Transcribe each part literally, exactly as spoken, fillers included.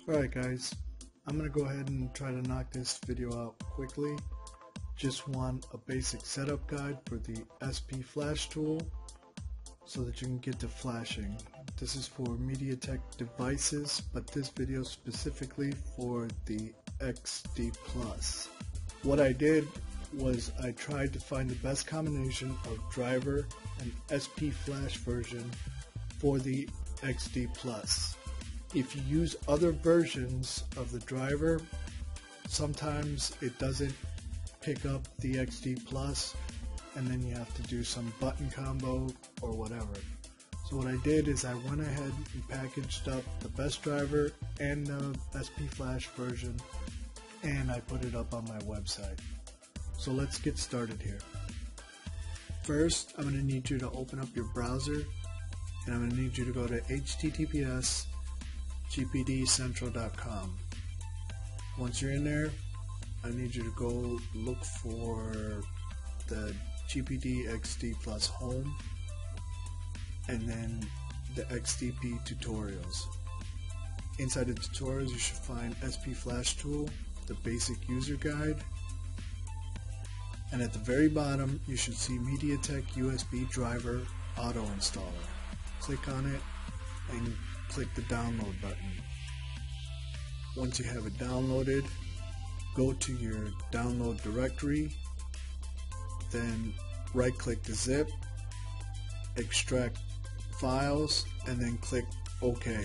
Alright guys, I'm going to go ahead and try to knock this video out quickly. Just want a basic setup guide for the SPFlash tool so that you can get to flashing. This is for Mediatek devices, but this video specifically for the X D Plus. What I did was I tried to find the best combination of driver and SPFlash version for the X D Plus. If you use other versions of the driver, sometimes it doesn't pick up the X D Plus, and then you have to do some button combo or whatever. So what I did is I went ahead and packaged up the best driver and the SPFlash version, and I put it up on my website. So let's get started here. First, I'm going to need you to open up your browser, and I'm going to need you to go to H T T P S G P D Central dot com. Once you're in there, I need you to go look for the G P D X D Plus Home and then the X D P Tutorials. Inside the tutorials you should find SPFlash tool, the basic user guide, and at the very bottom you should see Mediatek U S B driver auto installer. Click on it and click the download button. Once you have it downloaded, go to your download directory, then right click the zip, extract files, and then click OK.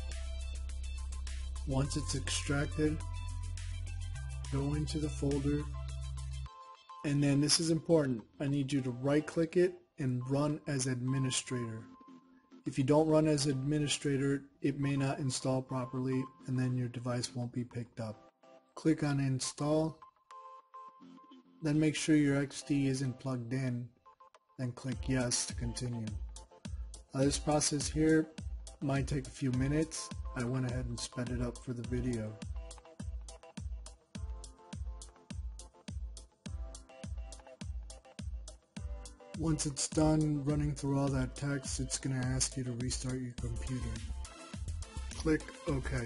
Once it's extracted, go into the folder, and then this is important, I need you to right click it and run as administrator. If you don't run as administrator, it may not install properly and then your device won't be picked up. Click on install, then make sure your X D isn't plugged in, then click yes to continue. Now this process here might take a few minutes. I went ahead and sped it up for the video. Once it's done running through all that text, it's going to ask you to restart your computer. Click OK.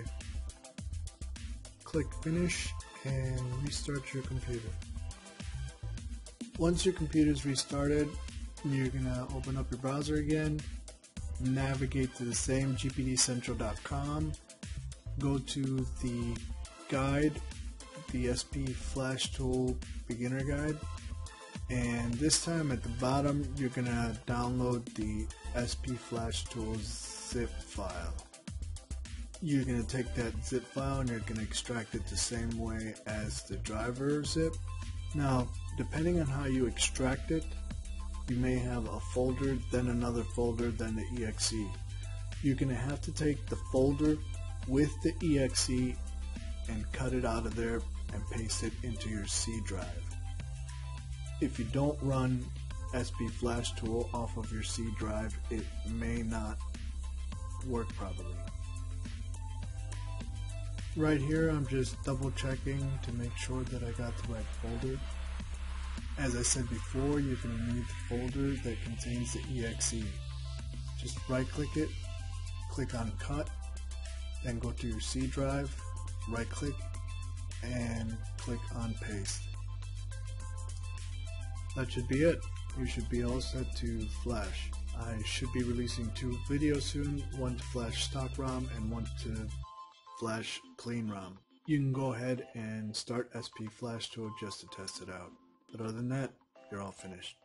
Click finish and restart your computer. Once your computer is restarted, you're going to open up your browser again, navigate to the same G P D Central dot com, go to the guide, the SPFlash tool beginner guide, and this time at the bottom you're going to download the SPFlash tool zip file. You're going to take that zip file and you're going to extract it the same way as the driver zip. Now, depending on how you extract it, you may have a folder, then another folder, then the E X E. You're going to have to take the folder with the E X E and cut it out of there and paste it into your C drive. If you don't run SPFlash tool off of your C drive, it may not work properly. Right here I'm just double checking to make sure that I got the right folder. As I said before, you're going to need the folder that contains the E X E. Just right click it, click on cut, then go to your C drive, right click, and click on paste. That should be it. You should be all set to flash. I should be releasing two videos soon, one to flash stock ROM and one to flash clean ROM. You can go ahead and start SPFlash tool just to test it out. But other than that, you're all finished.